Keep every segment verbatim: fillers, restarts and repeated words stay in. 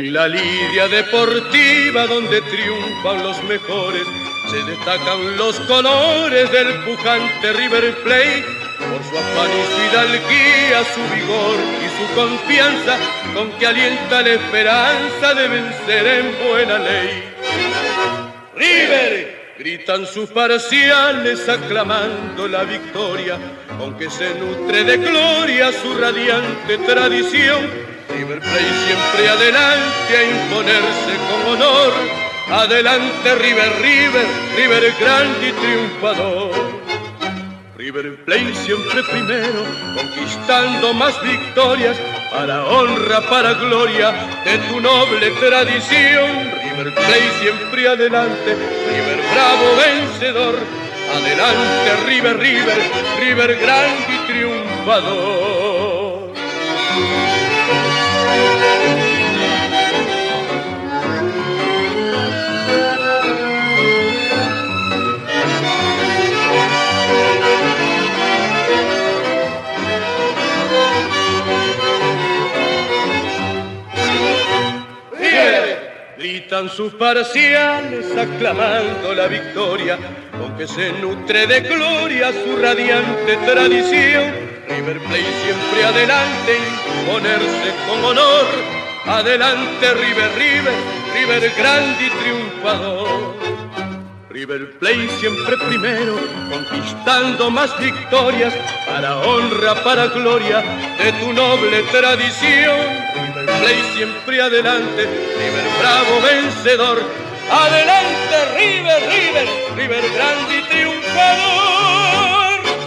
En la lidia deportiva donde triunfan los mejores, se destacan los colores del pujante River Plate, por su afán y su hidalguía, su vigor y su confianza, con que alienta la esperanza de vencer en buena ley. ¡River! Gritan sus parciales aclamando la victoria, con que se nutre de gloria su radiante tradición. River Plate siempre adelante a imponerse con honor. Adelante River, River, River grande y triunfador. River Plate siempre primero, conquistando más victorias, para honra, para gloria de tu noble tradición. River Plate siempre adelante, River bravo vencedor. Adelante River, River, River grande y triunfador. Gritan sus parciales aclamando la victoria, con que se nutre de gloria su radiante tradición. River Plate siempre adelante, imponerse con honor. Adelante River, River, River grande y triunfador. River Plate siempre primero, conquistando más victorias, para honra, para gloria de tu noble tradición. River Plate siempre adelante, River bravo vencedor. Adelante River, River, River grande y triunfador.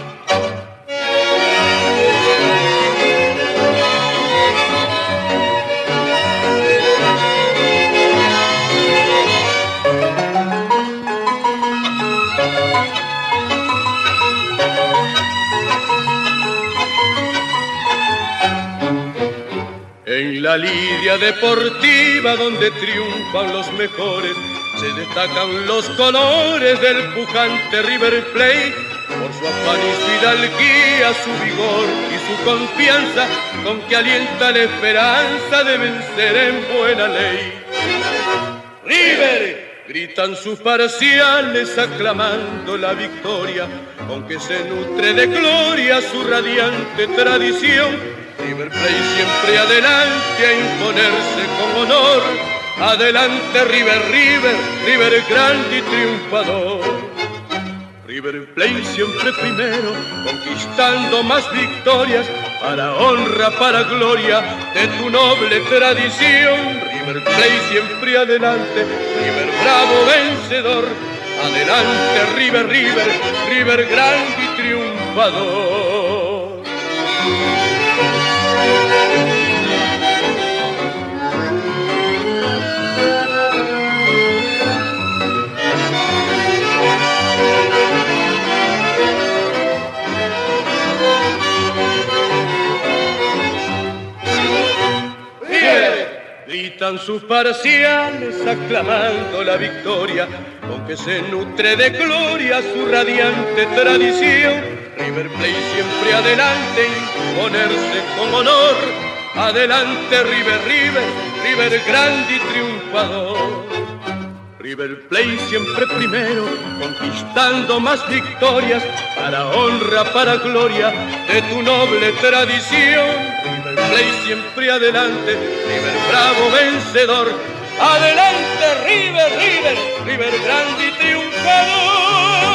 En la lidia deportiva donde triunfan los mejores, se destacan los colores del pujante River Plate, por su afán y su hidalguía, su vigor y su confianza, con que alienta la esperanza de vencer en buena ley. ¡River! Gritan sus parciales aclamando la victoria, con que se nutre de gloria su radiante tradición. River Plate siempre adelante a imponerse con honor. Adelante River, River, River grande y triunfador. River Plate siempre primero, conquistando más victorias, para honra, para gloria de tu noble tradición. River Plate siempre adelante, River bravo vencedor. Adelante River, River, River grande y triunfador. Gritan sus parciales aclamando la victoria, con que se nutre de gloria su radiante tradición. River Plate siempre adelante, imponerse con honor. Adelante River, River, River grande y triunfador. River Plate siempre primero, conquistando más victorias, para honra, para gloria de tu noble tradición. River Plate siempre adelante, River bravo vencedor. Adelante River, River, River grande y triunfador.